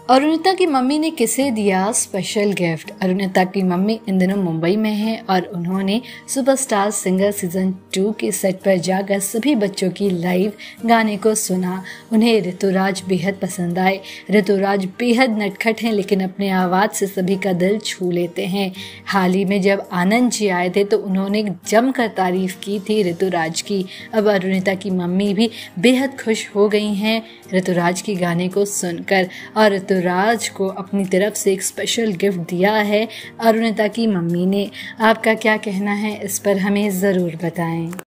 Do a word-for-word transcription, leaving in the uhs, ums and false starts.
अरुणिता की मम्मी ने किसे दिया स्पेशल गिफ्ट। अरुणिता की मम्मी इन दिनों मुंबई में हैं और उन्होंने सुपरस्टार सिंगर सीजन टू के सेट पर जाकर सभी बच्चों की लाइव गाने को सुना। उन्हें ऋतुराज बेहद पसंद आए। ऋतुराज बेहद नटखट हैं, लेकिन अपने आवाज़ से सभी का दिल छू लेते हैं। हाल ही में जब आनंद जी आए थे तो उन्होंने जमकर तारीफ की थी ऋतुराज की। अब अरुणिता की मम्मी भी बेहद खुश हो गई हैं ऋतुराज के गाने को सुनकर, और ऋतुराज को अपनी तरफ से एक स्पेशल गिफ्ट दिया है अरुणिता की मम्मी ने। आपका क्या कहना है इस पर हमें ज़रूर बताएं।